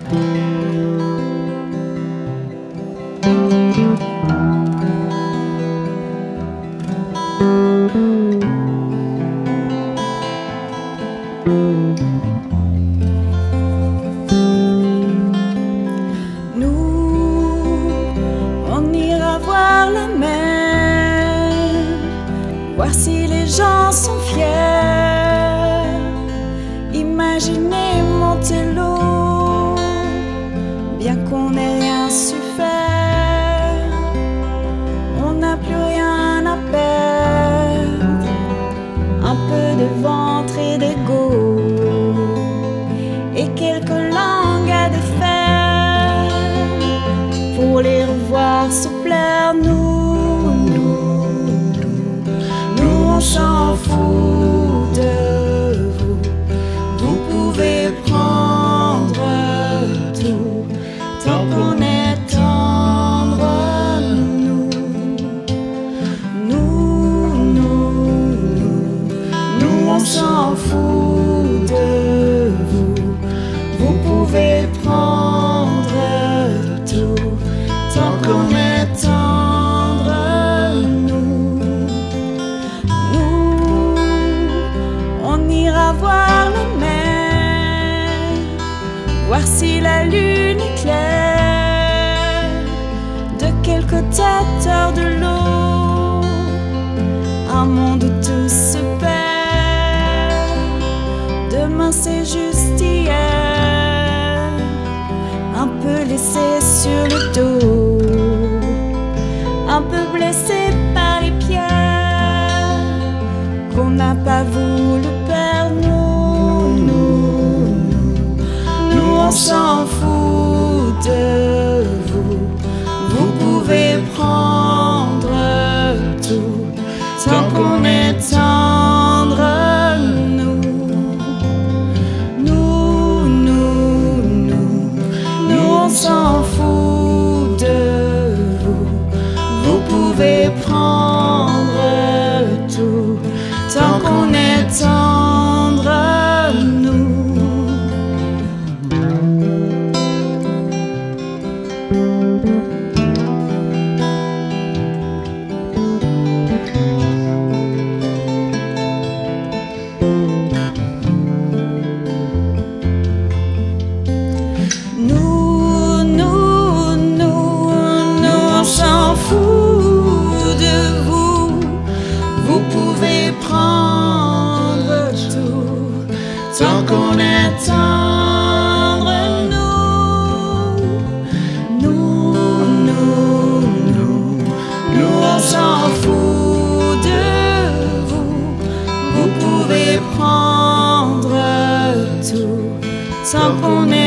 Voir si les gens sont fiers. Imaginez Montello, bien qu'on n'ait rien su faire. On n'a plus rien à perdre, un peu de ventre et d'ego, et quelques langues à défaire, pour les revoir se plaire. On s'en fout de vous, vous pouvez prendre tout, tant qu'on est tendre. Nous, on s'en fout de vous, vous pouvez prendre tout, tant qu'on est tendre. Voir la mer, voir si la lune est claire, de quel côté hors de l'eau, un monde où tout se perd. Demain c'est juste hier, un peu laissé sur le dos, un peu blessé par les pierres qu'on n'a pas voulu perdre. On s'en fout de vous, vous pouvez prendre tout, tant qu'on est tendre. Nous, on s'en fout de vous, vous pouvez prendre tout, tant qu'on est tendre. Tant qu'on est tendre, nous, on s'en fout de vous, vous pouvez prendre tout, tant qu'on est